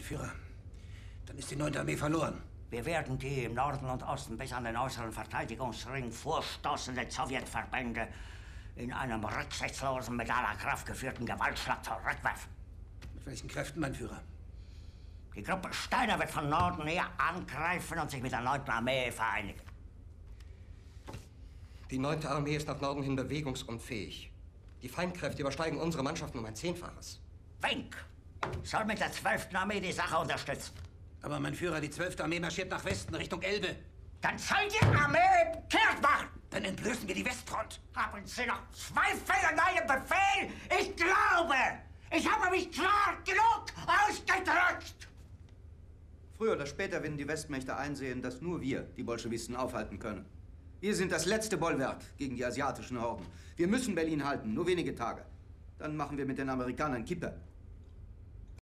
Führer, dann ist die 9. Armee verloren. Wir werden die im Norden und Osten bis an den äußeren Verteidigungsring vorstoßenden Sowjetverbände in einem rücksichtslosen, mit aller Kraft geführten Gewaltschlag zurückwerfen. Mit welchen Kräften, mein Führer? Die Gruppe Steiner wird von Norden her angreifen und sich mit der 9. Armee vereinigen. Die 9. Armee ist nach Norden hin bewegungsunfähig. Die Feindkräfte übersteigen unsere Mannschaften um ein 10-faches. Wink soll mit der 12. Armee die Sache unterstützen. Aber mein Führer, die 12. Armee marschiert nach Westen, Richtung Elbe. Dann soll die Armee kehrt machen! Dann entblößen wir die Westfront. Haben Sie noch Zweifel an meinem Befehl? Ich glaube, ich habe mich klar genug ausgedrückt! Früher oder später werden die Westmächte einsehen, dass nur wir die Bolschewisten aufhalten können. Wir sind das letzte Bollwerk gegen die asiatischen Horden. Wir müssen Berlin halten, nur wenige Tage. Dann machen wir mit den Amerikanern Kippe.